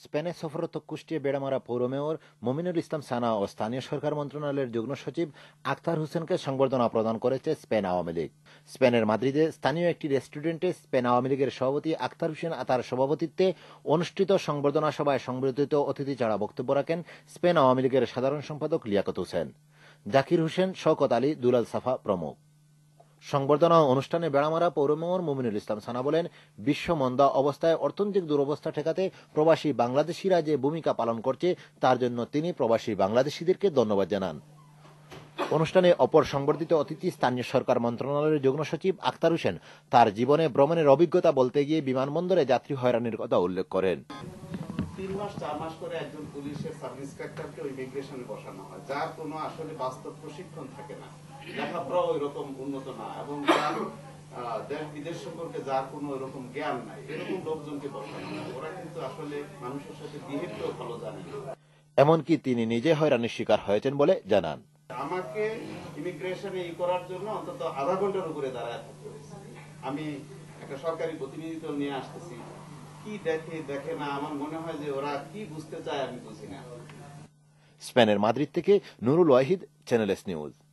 স্পেনে সফররত কুষ্টিয়া বেড়ামারা পৌর মেয়র মমিনুল ইসলাম সানা ও স্থানীয় সরকার মন্ত্রণালয়ের যুগ্ম সচিব আক্তার হোসেনকে সংবর্ধনা প্রদান করেছে স্পেন আওয়ামী লীগ। স্পেনের মাদ্রিদে স্থানীয় একটি রেস্টুরেন্টে স্পেন আওয়ামী লীগের সভাপতি আক্তার হোসেন আতার সভাপতিত্বে অনুষ্ঠিত সংবর্ধনা সভায় সংবর্ধিত অতিথি ছাড়া বক্তব্য রাখেন স্পেন আওয়ামী লীগের সাধারণ সম্পাদক লিয়াকত হোসেন, জাকির হোসেন, শওকত আলী, দুলাল সাফা প্রমুখ। সংবর্ধনা অনুষ্ঠানে বেড়ামারা পৌর মেয়র মমিনুল ইসলাম সানা বলেন, বিশ্ব মন্দা অবস্থায় অর্থনৈতিক দুরবস্থা ঠেকাতে প্রবাসী বাংলাদেশিরা যে ভূমিকা পালন করছে তার জন্য তিনি প্রবাসী বাংলাদেশিদেরকে ধন্যবাদ জানান। অনুষ্ঠানে অপর সংবর্ধিত অতিথি স্থানীয় সরকার মন্ত্রণালয়ের যুগ্ম সচিব আক্তার হোসেন তার জীবনে ভ্রমণের অভিজ্ঞতা বলতে গিয়ে বিমানবন্দরে যাত্রী হয়রানির কথা উল্লেখ করেন। 3 মাস 4 মাস করে একজন পুলিশের সাব ইন্সপেক্টরকে ইমিগ্রেশনে বসানো হয়, যার কোনো আসলে বাস্তব প্রশিক্ষণ থাকে না, লেখাপড়া ওই রকম উন্নত না, এবং দেশ বিদেশ সম্পর্কে যার কোনো এরকম জ্ঞান নাই, এরকম লোকজনকে বসানো হয়। ওরা কিন্তু আসলে মানুষের সাথে বিহেভটাও ভালো জানে না। এমনকি তিনি নিজে হয়রানির শিকার হয়েছেন বলে জানান। আমাকে ইমিগ্রেশনে করার জন্য অন্তত আধা ঘন্টার উপরে দাঁড়ায় থাকতে হয়েছে। আমি একটা সরকারি প্রতিনিধিত্ব নিয়ে আসতেছি, কি দেখে না, আমার মনে হয় যে ওরা কি বুঝতে চায় আমি বুঝি না। স্পেনের মাদ্রিদ থেকে Nurul Wahid, channel S news.